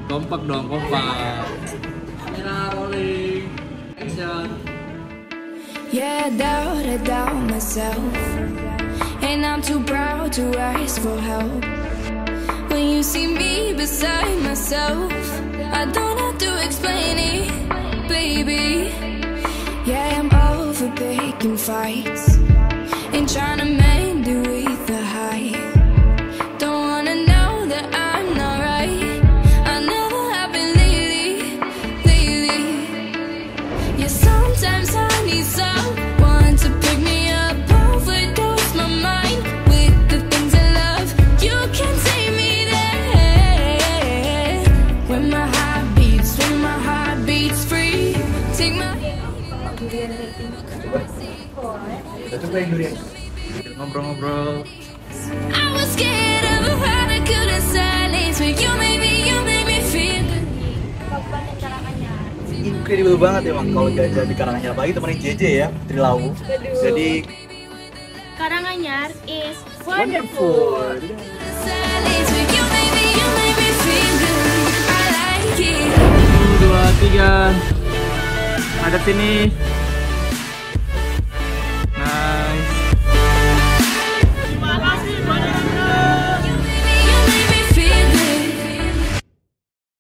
Kompak dong, kompak. Kamera rolling. Action. Yeah, I doubt myself, and I'm too proud to ask for help. When you see me beside myself, I don't have to explain it, baby. Yeah, I'm over picking fights and trying to mend it with the height. Don't wanna know that I'm not right. I never have been lately. Yeah, sometimes I need someone to pick me up, overdose my mind with the things I love. You can take me there when my heart beats free. Take my Ngobrol-ngobrol. I was scared of a heart I couldn't silence, but you made me feel good. Incredible banget emang kalau jajan di Karanganyar, apalagi temenin JJ ya, Putri Lawu. Jadi Karanganyar is wonderful. Silence, but you made me feel good. I like it. 1, 2, 3. Ada sini.